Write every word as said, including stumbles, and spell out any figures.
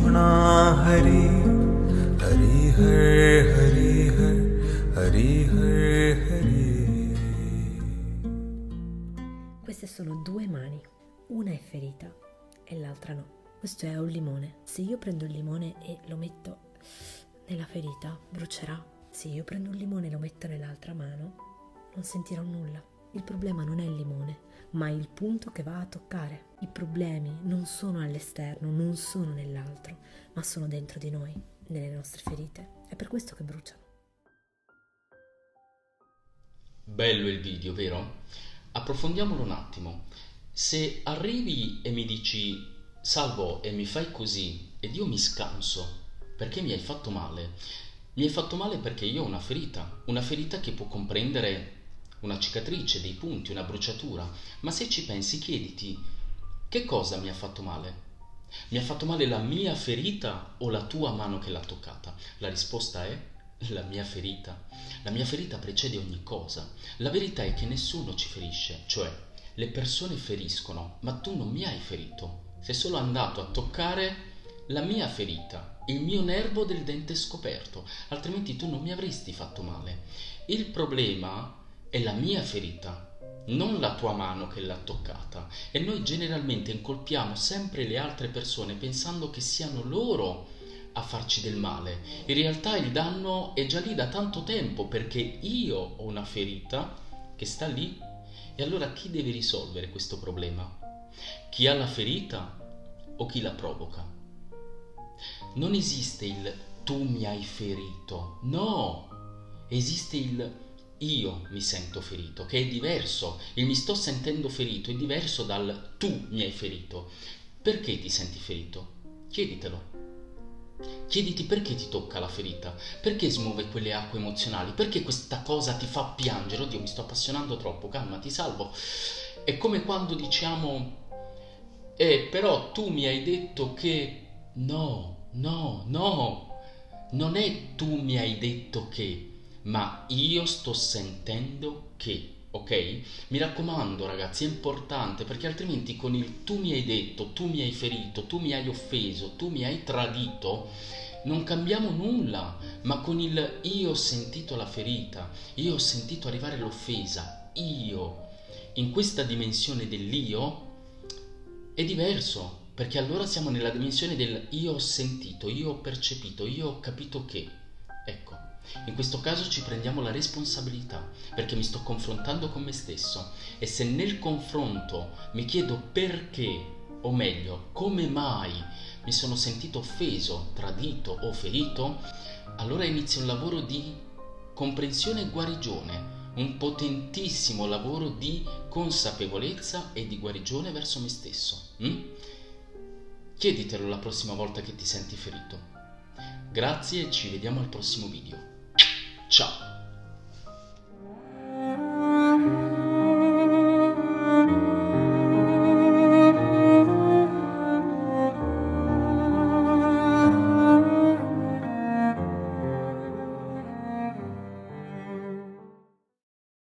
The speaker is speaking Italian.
कृष्णा हरि हरि her हरि her हरि her Hari. Queste sono due mani, una è ferita e l'altra no. Questo è un limone. Se io prendo il limone e lo metto nella ferita, brucerà. Se io prendo un limone e lo metto nell'altra mano, non sentirò nulla. Il problema non è il limone, ma il punto che va a toccare. I problemi non sono all'esterno, non sono nell'altro, ma sono dentro di noi, nelle nostre ferite. È per questo che bruciano. Bello il video, vero? Approfondiamolo un attimo. Se arrivi e mi dici Salvo e mi fai così ed io mi scanso perché mi hai fatto male, mi hai fatto male perché io ho una ferita, una ferita che può comprendere una cicatrice, dei punti, una bruciatura, ma se ci pensi chiediti che cosa mi ha fatto male? Mi ha fatto male la mia ferita o la tua mano che l'ha toccata? La risposta è la mia ferita. La mia ferita precede ogni cosa. La verità è che nessuno ci ferisce, cioè le persone feriscono, ma tu non mi hai ferito. Sei solo andato a toccare la mia ferita, il mio nervo del dente scoperto, altrimenti tu non mi avresti fatto male. Il problema è la mia ferita, non la tua mano che l'ha toccata, e noi generalmente incolpiamo sempre le altre persone pensando che siano loro a farci del male. In realtà il danno è già lì da tanto tempo, perché io ho una ferita che sta lì. E allora chi deve risolvere questo problema? Chi ha la ferita o chi la provoca? Non esiste il tu mi hai ferito, no, esiste il io mi sento ferito, che è diverso. Il mi sto sentendo ferito è diverso dal tu mi hai ferito. Perché ti senti ferito? Chieditelo. Chiediti perché ti tocca la ferita, perché smuove quelle acque emozionali, perché questa cosa ti fa piangere. Oddio, mi sto appassionando troppo, calmati Salvo. È come quando diciamo eh però tu mi hai detto che... No, no, no, non è tu mi hai detto che, ma io sto sentendo che, ok? Mi raccomando ragazzi, è importante, perché altrimenti con il tu mi hai detto, tu mi hai ferito, tu mi hai offeso, tu mi hai tradito, non cambiamo nulla. Ma con il io ho sentito la ferita, io ho sentito arrivare l'offesa, io, in questa dimensione dell'io, è diverso, perché allora siamo nella dimensione del io ho sentito, io ho percepito, io ho capito che. Ecco, in questo caso ci prendiamo la responsabilità, perché mi sto confrontando con me stesso, e se nel confronto mi chiedo perché, o meglio, come mai mi sono sentito offeso, tradito o ferito, allora inizia un lavoro di comprensione e guarigione, un potentissimo lavoro di consapevolezza e di guarigione verso me stesso. Mm? Chieditelo la prossima volta che ti senti ferito. Grazie e ci vediamo al prossimo video. Ciao!